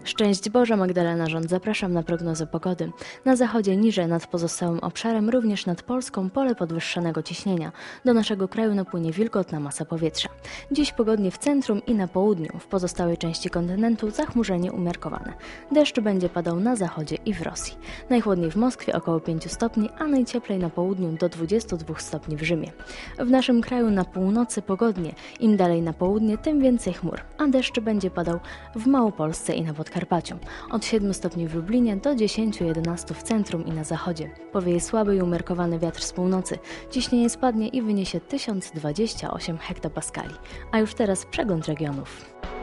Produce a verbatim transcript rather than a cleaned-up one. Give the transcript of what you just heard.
Szczęść Boże, Magdalena Rząd. Zapraszam na prognozę pogody. Na zachodzie niżej nad pozostałym obszarem, również nad Polską, pole podwyższonego ciśnienia. Do naszego kraju napłynie wilgotna masa powietrza. Dziś pogodnie w centrum i na południu. W pozostałej części kontynentu zachmurzenie umiarkowane. Deszcz będzie padał na zachodzie i w Rosji. Najchłodniej w Moskwie około pięć stopni, a najcieplej na południu do dwudziestu dwóch stopni w Rzymie. W naszym kraju na północy pogodnie. Im dalej na południe, tym więcej chmur, a deszcz będzie padał w Małopolsce i na Podkarpaciu. Od siedmiu stopni w Lublinie do dziesięciu jedenastu w centrum i na zachodzie. Powieje słaby i umiarkowany wiatr z północy. Ciśnienie spadnie i wyniesie tysiąc dwadzieścia osiem hektopaskali. A już teraz przegląd regionów.